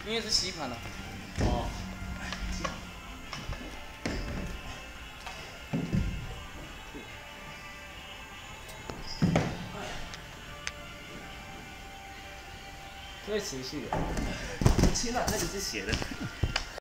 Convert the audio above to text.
因为是吸盘的。 哦。 会持续的。 轻了，那个是斜的。